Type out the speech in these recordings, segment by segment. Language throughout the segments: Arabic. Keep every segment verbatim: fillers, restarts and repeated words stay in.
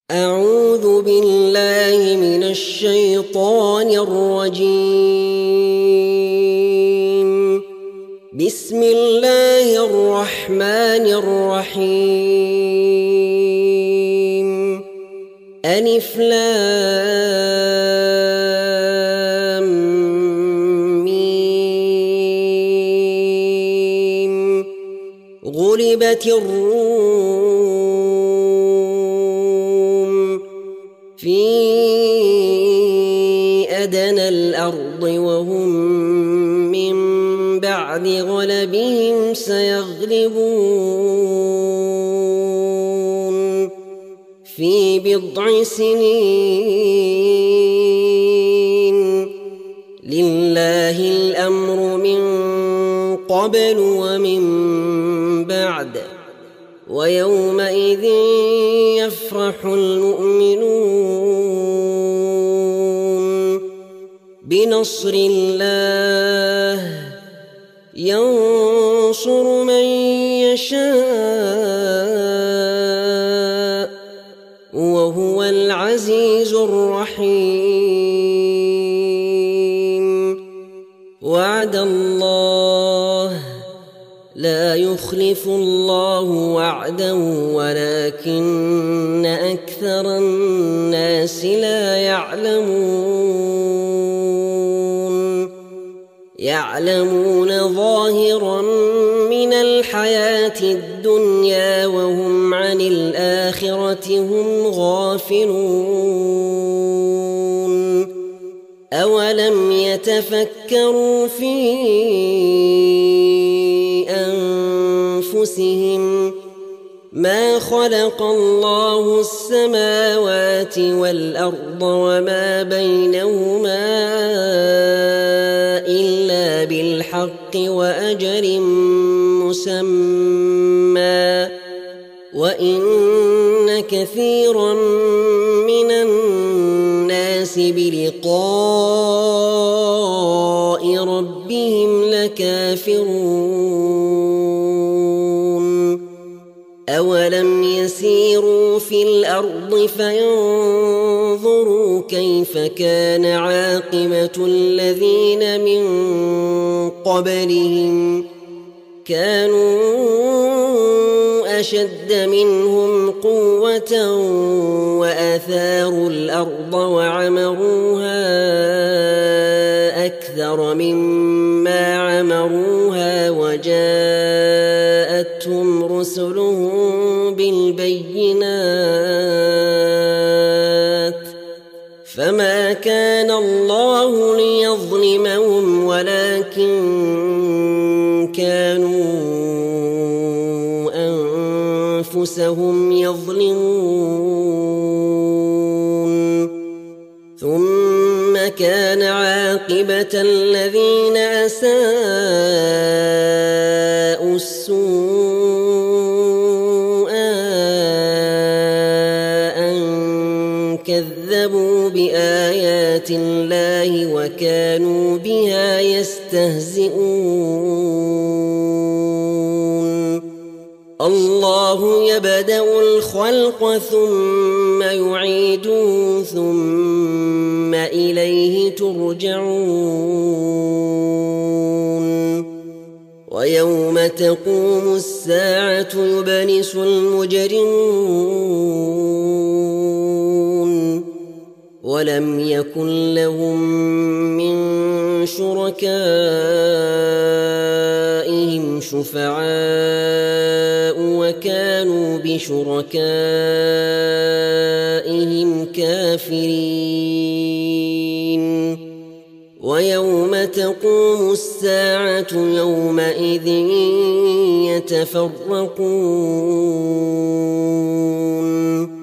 أعوذ بالله من الشيطان الرجيم. بسم الله الرحمن الرحيم. ألف لام ميم. غلبت الروم في أدنى الأرض وهم من بعد غلبهم سيغلبون في بضع سنين. لله الأمر من قبل ومن بعد ويومئذ يفرح المؤمنون بنصر الله ينصر من يشاء وهو العزيز الرحيم. وعد الله لا يخلف الله وعده ولكن أكثر الناس لا يعلمون. يعلمون ظاهرا من الحياة الدنيا وهم عن الآخرة هم غافلون. أولم يتفكروا في أنفسهم ما خلق الله السماوات والأرض وما بينهما إلا بالحق وأجل مسمى وإن كثيرا من الناس بلقاء ربهم لكافرون. أولم يسيروا في الأرض فينظروا كيف كان عاقبة الذين من قبلهم كانوا أشد منهم قوة وآثاروا الأرض وعمروها أكثر مما عمروها وجاءتهم رسلهم بالبينات فما كان الله ليظلمهم ولكن كانوا أنفسهم يظلمون. ثم كان عاقبة الذين أساءوا السوء أن كذبوا بآيات الله وكانوا بها يستهزئون. الله يبدأ الخلق ثم يعيده ثم إليه ترجعون. ويوم تقوم الساعة يبلس المجرمون ولم يكن لهم من شركائهم شفعاء وكانوا بشركائهم كافرين. ويوم تقوم الساعة يومئذ يتفرقون.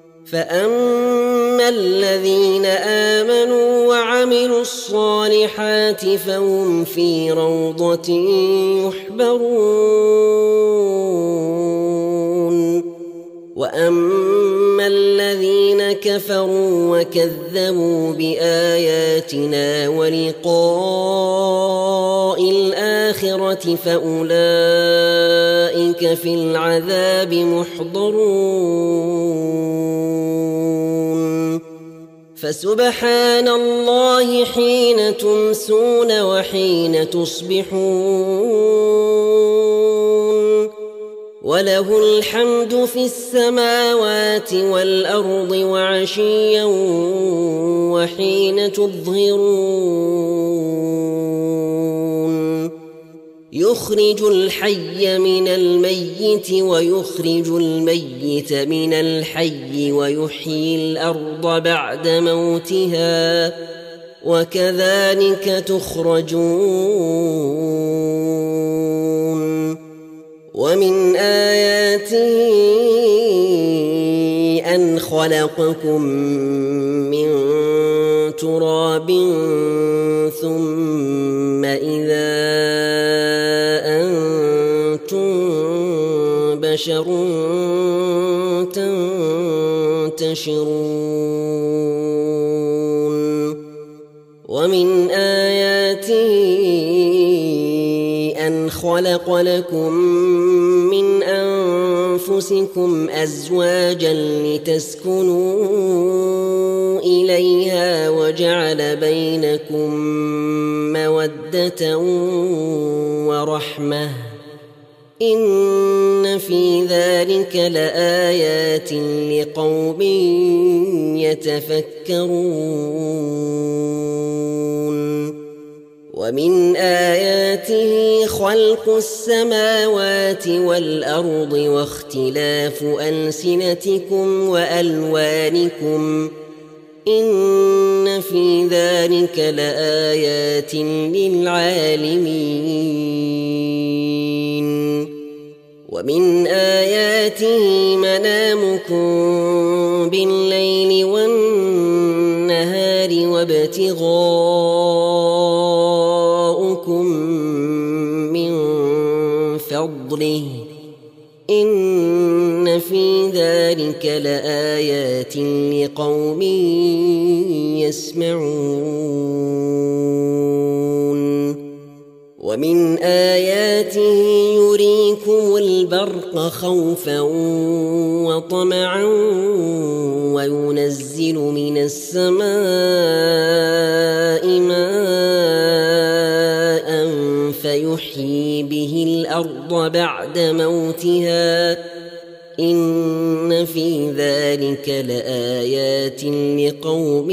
فأما الذين آمنوا وعملوا الصالحات فهم في روضة يحبرون. وأما الذين كفروا وكذبوا بآياتنا ولقاء الآخرة فأولئك في العذاب محضرون. فسبحان الله حين تمسون وحين تصبحون وله الحمد في السماوات والأرض وعشيا وحين تظهرون يخرج الحي من الميت ويخرج الميت من الحي ويحيي الأرض بعد موتها وكذلك تخرجون ومن آياته أن خلقكم من تراب ثم إذا أنتم بشر تنتشرون ومن آياته أن خلق لكم من أنفسكم أزواجا لتسكنوا إليها وجعل بينكم مودة ورحمة إن في ذلك لآيات لقوم يتفكرون ومن آياته خلق السماوات والأرض واختلاف ألسنتكم وألوانكم إن في ذلك لآيات للعالمين ومن آياته منامكم بالليل والنهار وابتغاؤكم من فضله إن في ذلك لآيات لقوم يسمعون ومن آياته يريكم البرق خوفا وطمعا وينزل من السماء ماء فيحيي به الأرض بعد موتها إن في ذلك لآيات لقوم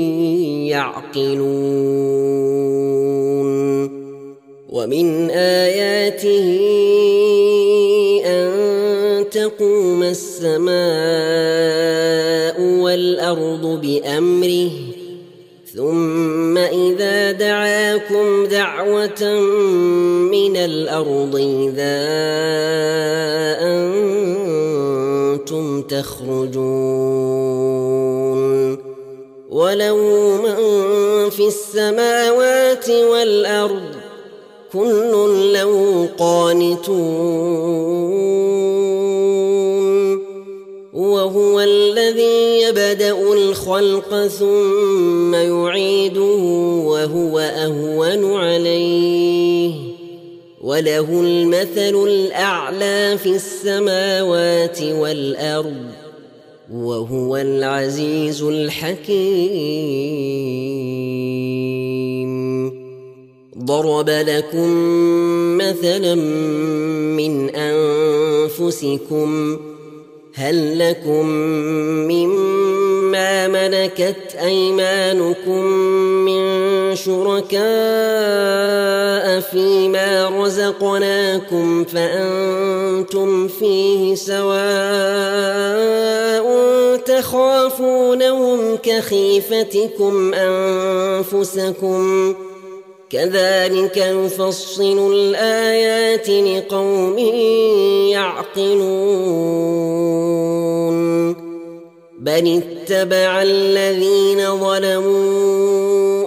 يعقلون ومن آياته أن تقوم السماء والأرض بأمره ثم إذا دعاكم دعوة من الأرض إذا أنتم تخرجون وله من في السماوات والأرض كل له قانتون وهو الذي يبدأ الخلق ثم يعيده وهو أهون عليه وله المثل الأعلى في السماوات والأرض وهو العزيز الحكيم ضرب لكم مثلا من أنفسكم هل لكم مما ملكت أيمانكم من شركاء فيما رزقناكم فأنتم فيه سواء تخافونهم كخيفتكم أنفسكم كذلك يفصل الآيات لقوم يعقلون بل اتبع الذين ظلموا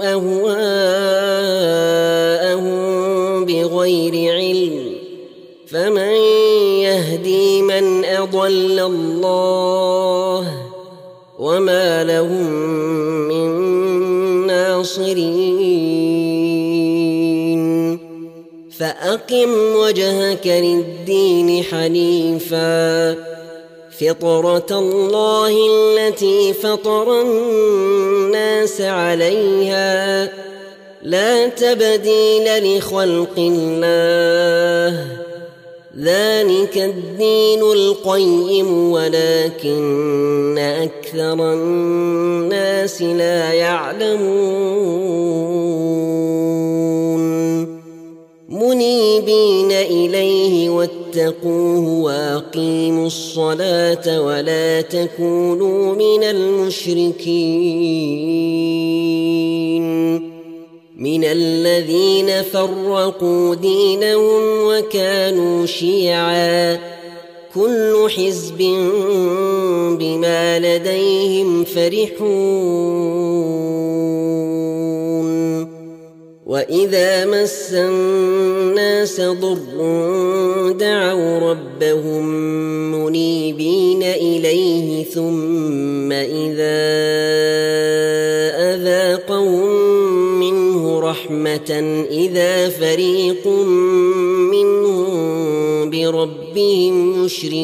أهواءهم بغير علم فمن يهدي من أضل الله وما لهم من ناصرين فأقم وجهك للدين حنيفا فطرة الله التي فطر الناس عليها لا تبديل لخلق الله ذلك الدين القيم ولكن أكثر الناس لا يعلمون منيبين إليه واتقوه وأقيموا الصلاة ولا تكونوا من المشركين من الذين فرقوا دينهم وكانوا شيعا كل حزب بما لديهم فرحون وإذا مس الناس ضر دعوا ربهم منيبين إليه ثم إذا أذاقهم منه رحمة إذا فريق منهم بربهم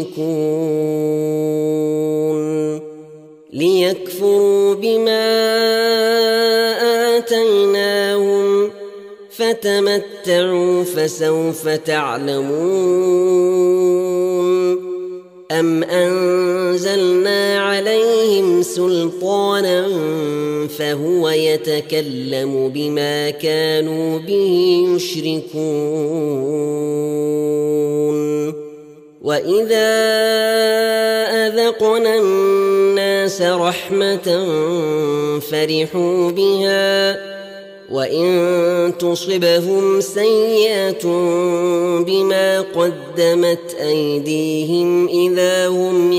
يشركون ليكفروا بما آتيناهم فتمتعوا فسوف تعلمون أم أنزلنا عليهم سلطانا فهو يتكلم بما كانوا به يشركون وإذا أذقنا الناس رحمة فرحوا بها وإن تصبهم سيئة بما قدمت أيديهم إذا هم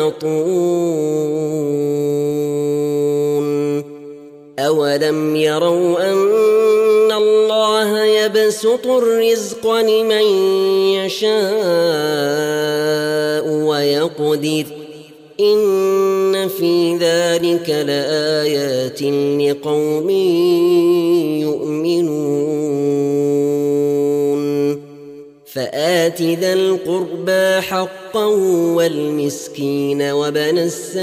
يقنطون أولم يروا أن الله يبسط الرزق لمن يشاء ويقدر إن في ذلك لآيات لقوم يؤمنون فآت ذا القربى حقه والمسكين وابن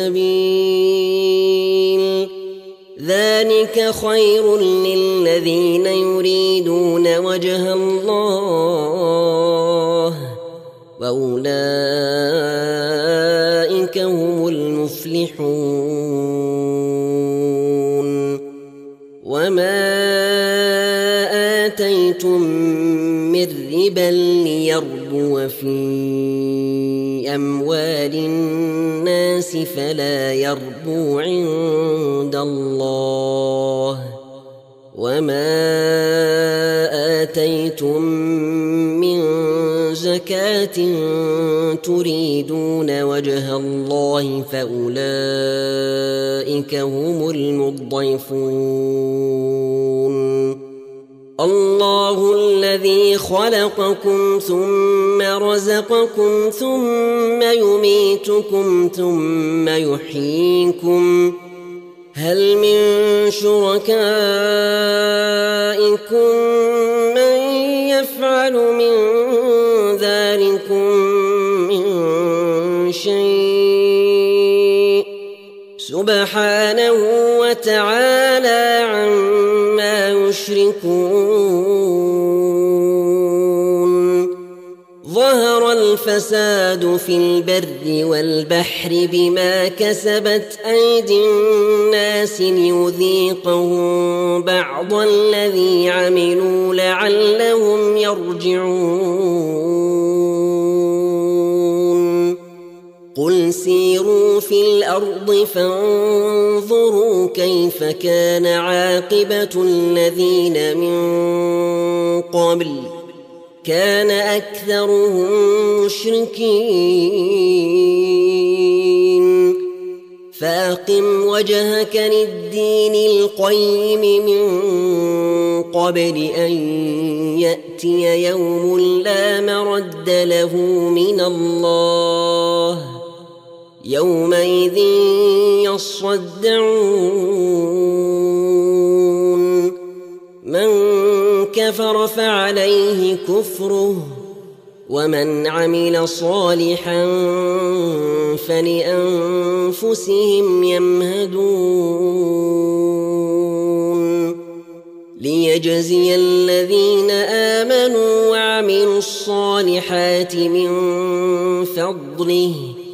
السبيل ذلك خير للذين يريدون وجه الله وأولئك هم المفلحون وما آتيتم من ربا ليربو في أموال الناس فلا يربو عند الله وما آتيتم من زكاة تريدون وجه الله فأولئك هم المضعفون الله الذي خلقكم ثم رزقكم ثم يميتكم ثم يحييكم هل من شركائكم من يفعل من ذلكم من شيء سبحانه وتعالى عما يشركون ظهر الفساد في البر والبحر بما كسبت أيدي الناس ليذيقهم بعض الذي عملوا لعلهم يرجعون قل سيروا في الأرض فانظروا كيف كان عاقبة الذين من قبل كان أكثرهم مشركين فأقم وجهك للدين القيم من قبل أن يأتي يوم لا مرد له من الله يومئذ يصدعون. من كفر فعليه كفره ومن عمل صالحا فلأنفسهم يمهدون ليجزي الذين آمنوا وعملوا الصالحات من فضله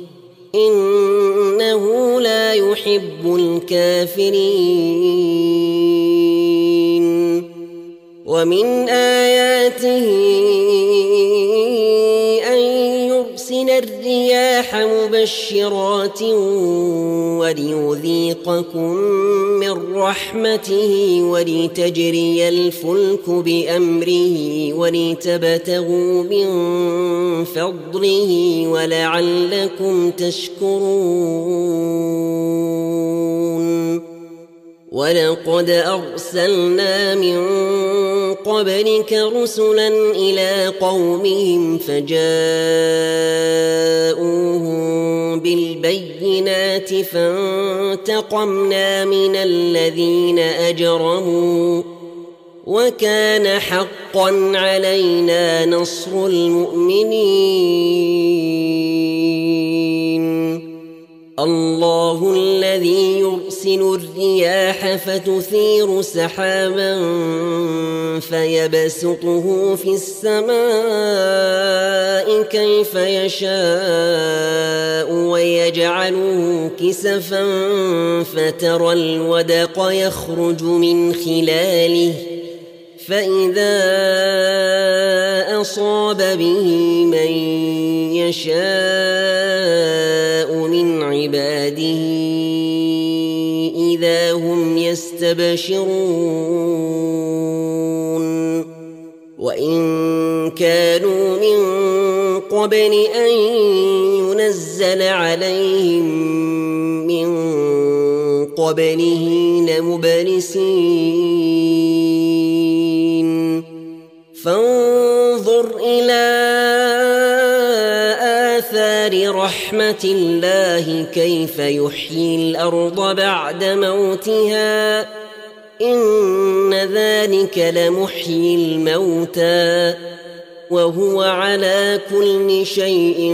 إنه لا يحب الكافرين. ومن آياته أن يرسل الرياح مبشرات وليذيقكم من رحمته ولتجري الفلك بأمره ولتبتغوا من فضله ولعلكم تشكرون. ولقد أرسلنا من قبلك رسلا إلى قومهم فجاءوهم بالبينات فانتقمنا من الذين أجرموا وكان حقا علينا نصر المؤمنين. الله الذي يرسل الرياح فتثير سحابا فيبسطه في السماء كيف يشاء ويجعله كسفا فترى الودق يخرج من خلاله فإذا أصاب به من يشاء من عباده إذا هم يستبشرون. وإن كانوا من قبل أن ينزل عليهم من قبله لمبلسين. فانظر إلى آثار رحمة الله كيف يحيي الأرض بعد موتها إن ذلك لمحيي الموتى وهو على كل شيء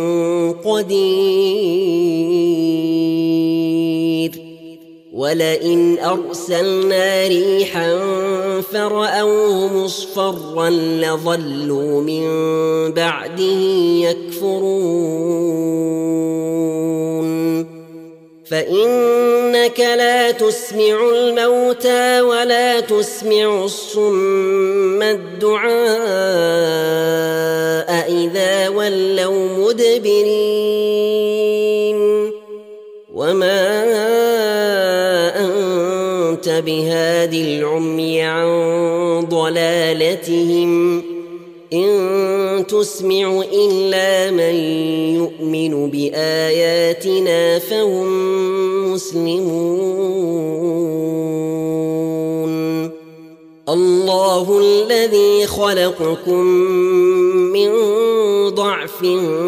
قدير. ولئن أرسلنا ريحا فرأوه مصفرا لظلوا من بعده يكفرون. فإنك لا تسمع الموتى ولا تسمع الصم الدعاء إذا ولوا مدبرين. وما أنت بهاد العمي عن ضلالتهم إن تسمع إلا من يؤمن بآياتنا فهم مسلمون. الله الذي خلقكم من ضعف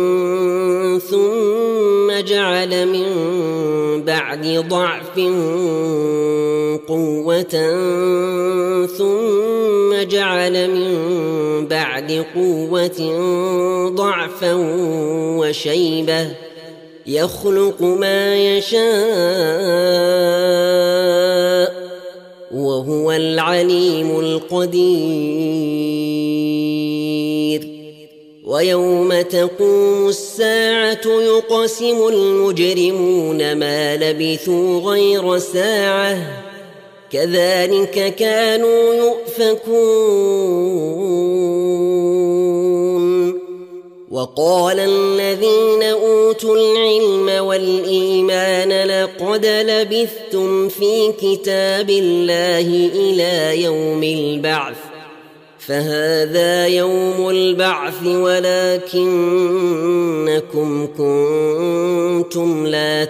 ثم جعل من بعد ضعف قوة ثم جعل من بعد قوة ضعفا وشيبة يخلق ما يشاء وهو العليم القدير. ويوم تقوم الساعة يقسم المجرمون ما لبثوا غير ساعة كذلك كانوا يؤفكون. وقال الذين أوتوا العلم والإيمان لقد لبثتم في كتاب الله إلى يوم البعث فهذا يوم البعث ولكنكم كنتم لا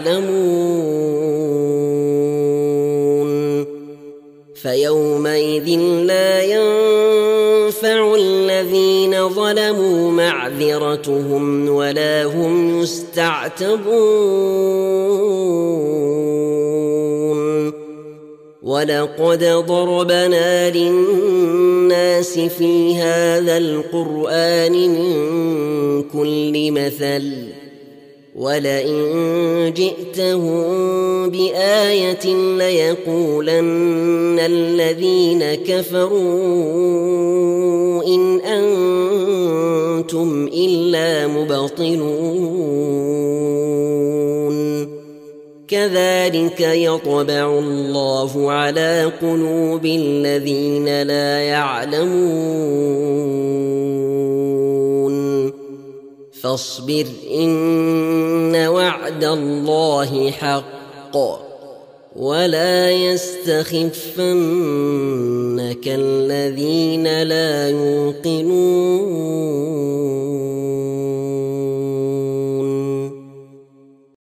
تعلمون. فيومئذ لا ينفع الذين ظلموا معذرتهم ولا هم يستعتبون. ولقد ضربنا للناس في هذا القرآن من كل مثل ولئن جئتهم بآية ليقولن الذين كفروا إن أنتم إلا مبطلون كذلك يطبع الله على قلوب الذين لا يعلمون فاصبر إن وعد الله حق ولا يستخفنك الذين لا يوقنون